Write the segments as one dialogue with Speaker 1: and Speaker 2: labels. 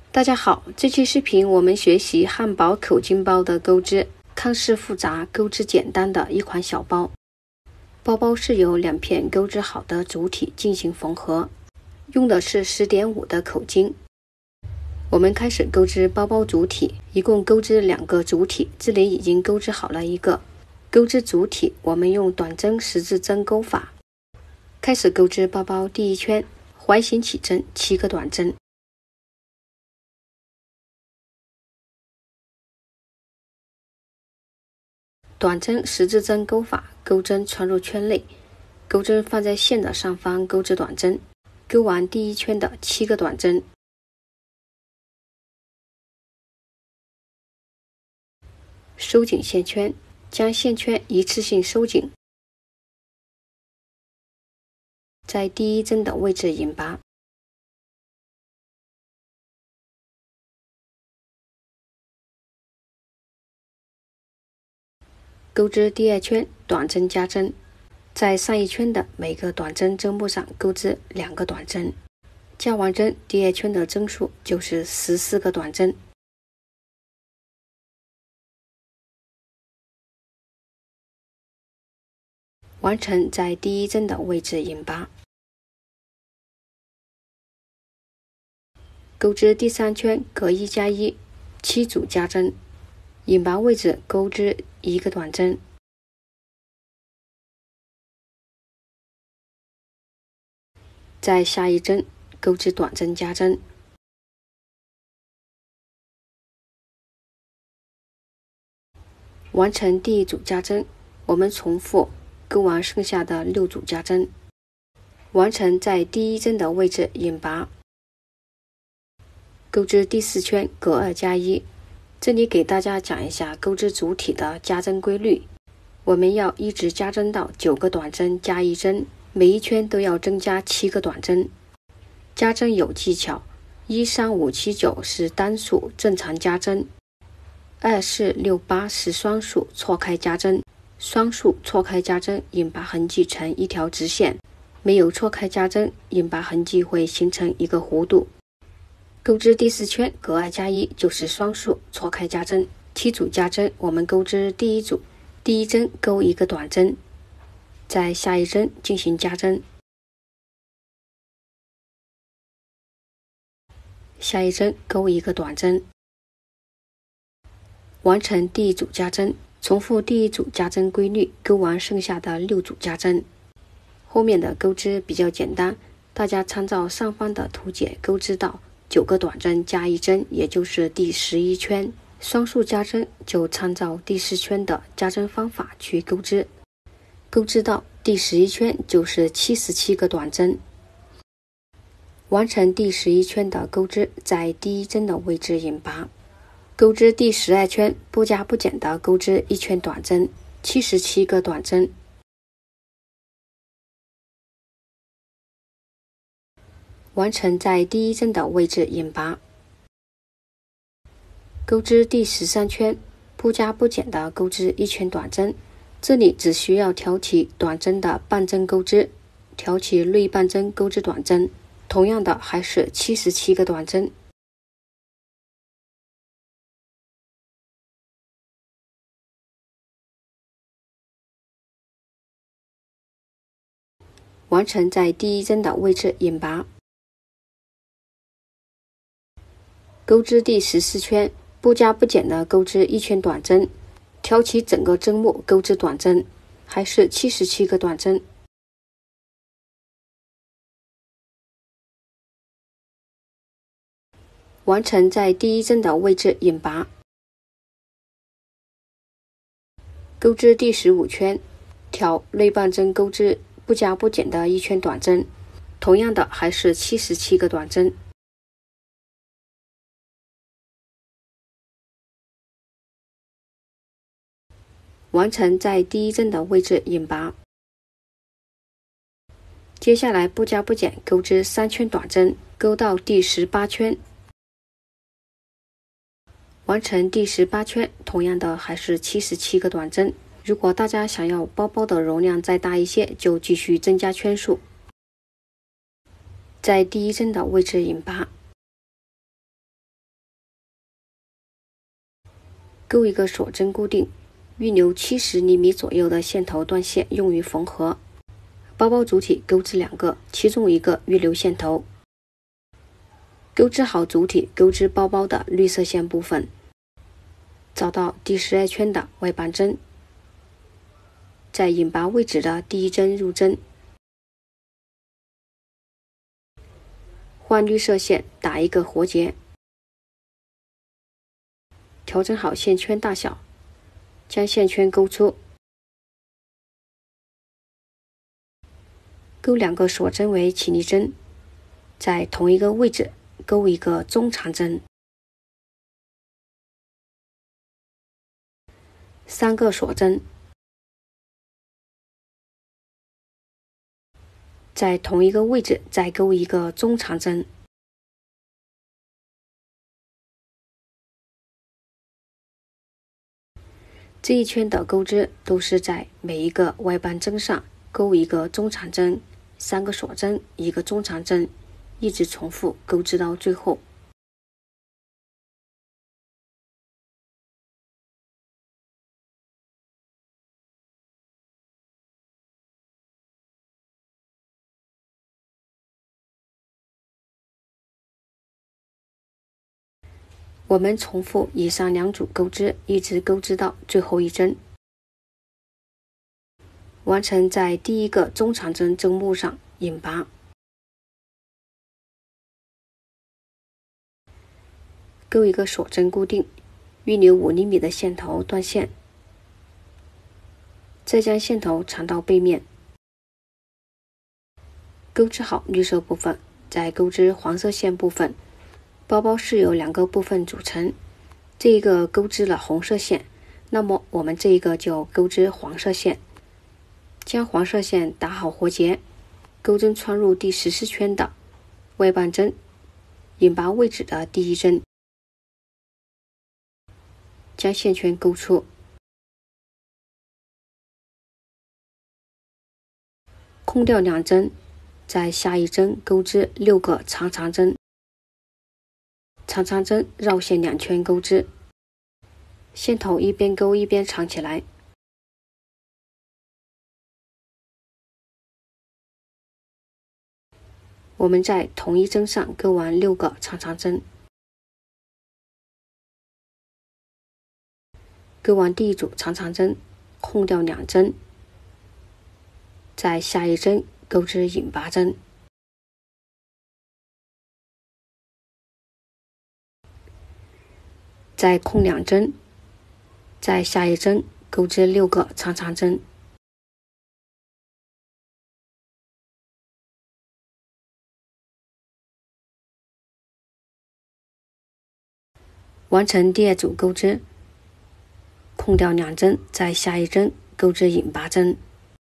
Speaker 1: 大家好，这期视频我们学习汉堡口径包的钩织，看似复杂，钩织简单的一款小包。包包是由2片钩织好的主体进行缝合，用的是10.5的口径。我们开始钩织包包主体，一共钩织2个主体，这里已经钩织好了一个。钩织主体，我们用短针十字针钩法。开始钩织包包第一圈，环形起针7个短针。短针十字针钩法，钩针穿入圈内，钩针放在线的上方钩织短针，钩完第一圈的7个短针。收紧线圈，将线圈一次性收紧，在第一针的位置引拔。钩织第2圈，短针加针，在上一圈的每个短针针目上钩织2个短针，加完针，第2圈的针数就是14个短针。完成在第一针的位置引拔。钩织第3圈，隔1加1 7组加针，引拔位置钩织1个短针。在下一针钩织短针加针。完成第1组加针，我们重复钩完剩下的6组加针，完成在第一针的位置引拔。钩织第4圈，隔2加1，这里给大家讲一下钩织主体的加针规律。我们要一直加针到9个短针加1针，每一圈都要增加7个短针。加针有技巧，1、3、5、7、9是单数正常加针，2、4、6、8是双数错开加针。双数错开加针，引拔痕迹成一条直线；没有错开加针，引拔痕迹会形成一个弧度。钩织第4圈，隔2加1就是双数错开加针。7组加针，我们钩织第1组，第一针钩1个短针，在下一针进行加针，下一针钩1个短针，完成第1组加针。重复第1组加针规律，钩完剩下的6组加针。后面的钩织比较简单，大家参照上方的图解钩织到9个短针加1针，也就是第11圈。双数加针就参照第4圈的加针方法去钩织，钩织到第11圈就是77个短针。完成第11圈的钩织，在第一针的位置引拔。钩织第12圈，不加不减的钩织1圈短针，77个短针。完成在第一针的位置引拔。钩织第13圈，不加不减的钩织1圈短针，这里只需要挑起短针的半针钩织，挑起内半针钩织短针，同样的还是77个短针。完成在第一针的位置引拔。钩织第14圈，不加不减的钩织1圈短针，挑起整个针目钩织短针，还是77个短针。完成在第一针的位置引拔。钩织第15圈，挑内半针钩织不加不减的1圈短针，同样的还是77个短针。完成在第一针的位置引拔。接下来不加不减钩织3圈短针，钩到第18圈。完成第18圈，同样的还是77个短针。如果大家想要包包的容量再大一些，就继续增加圈数。在第一针的位置引拔。 钩一个锁针固定，预留70厘米左右的线头断线用于缝合。包包主体钩织2个，其中一个预留线头。钩织好主体，钩织包包的绿色线部分，找到第12圈的外扳针，在引拔位置的第1针入针，换绿色线打一个活结，调整好线圈大小，将线圈钩出，钩2个锁针为起立针，在同一个位置钩一个中长针，3个锁针，在同一个位置再钩一个中长针。这一圈的钩织都是在每一个外扳针上钩一个中长针，3个锁针，1个中长针，一直重复钩织到最后。我们重复以上2组钩织，一直钩织到最后一针，完成在第1个中长针针目上引拔。钩一个锁针固定，预留5厘米的线头断线，再将线头缠到背面，钩织好绿色部分，再钩织黄色线部分。包包是由2个部分组成，这一个钩织了红色线，那么我们这一个就钩织黄色线，将黄色线打好活结，钩针穿入第14圈的外扳针，引拔位置的第1针，将线圈钩出，空掉2针，在下一针钩织6个长长针，长长针绕线2圈钩织，线头一边钩一边藏起来。我们在同一针上钩完6个长长针，钩完第1组长长针，空掉2针，在下一针钩织引拔针，再空2针，在下一针钩织6个长长针，完成第2组钩织，空掉2针，在下一针钩织引拔针，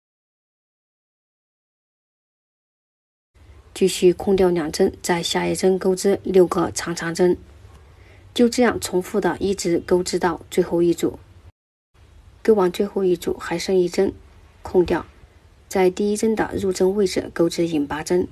Speaker 1: 继续空掉2针，在下一针钩织6个长长针，就这样重复的一直钩织到最后一组。钩完最后一组还剩1针，空掉，在第1针的入针位置钩织引拔针，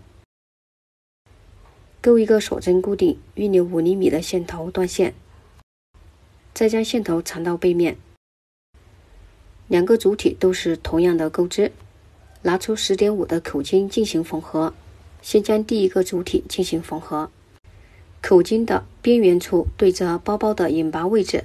Speaker 1: 钩一个锁针固定，预留5厘米的线头断线，再将线头缠到背面。2个主体都是同样的钩织，拿出10.5的口径进行缝合。先将第1个主体进行缝合，口径的边缘处对着包包的引拔位置，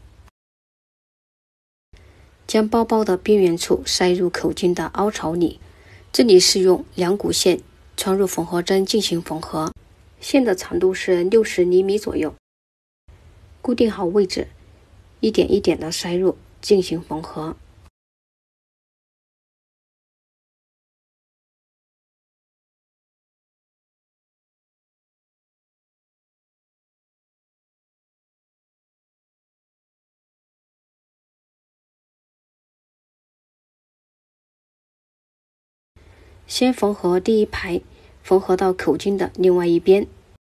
Speaker 1: 将包包的边缘处塞入口径的凹槽里。这里是用2股线穿入缝合针进行缝合，线的长度是60厘米左右。固定好位置，一点一点的塞入进行缝合。先缝合第1排，缝合到口径的另外一边，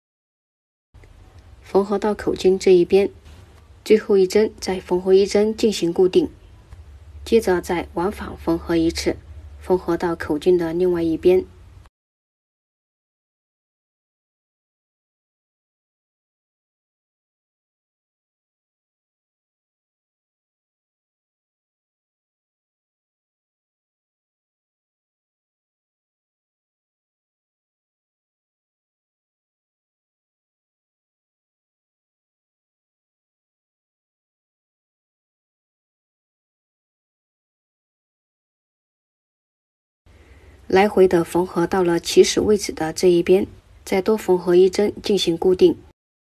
Speaker 1: 缝合到口径这一边，最后一针再缝合1针进行固定，接着再往返缝合1次，缝合到口径的另外一边。 来回的缝合到了起始位置的这一边，再多缝合一针进行固定。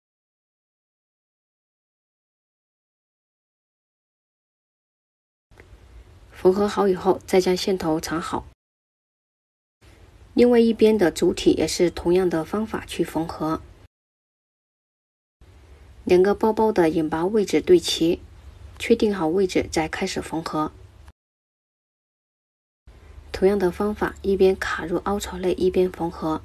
Speaker 1: 缝合好以后，再将线头藏好。另外一边的主体也是同样的方法去缝合。两个包包的引拔位置对齐，确定好位置再开始缝合。同样的方法，一边卡入凹槽内，一边缝合。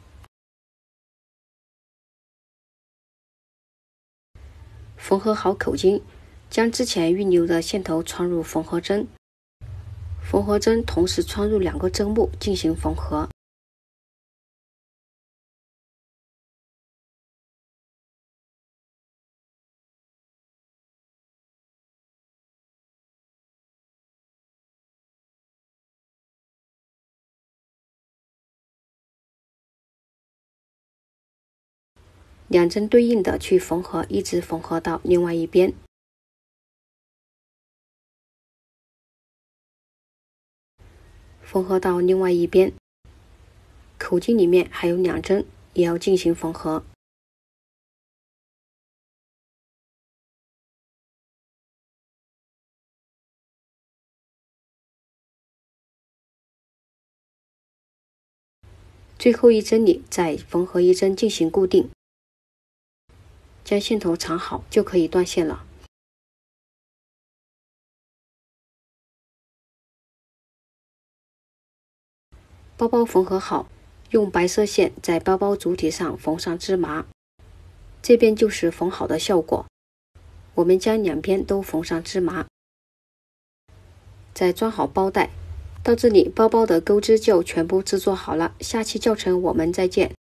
Speaker 1: 缝合好口径，将之前预留的线头穿入缝合针，缝合针同时穿入两个针目进行缝合。两针对应的去缝合，一直缝合到另外一边。缝合到另外一边，口径里面还有两针，也要进行缝合。最后一针里再缝合一针进行固定。将线头藏好就可以断线了。包包缝合好，用白色线在包包主体上缝上芝麻，这边就是缝好的效果。我们将两边都缝上芝麻，再装好包带。到这里，包包的钩织就全部制作好了。下期教程我们再见。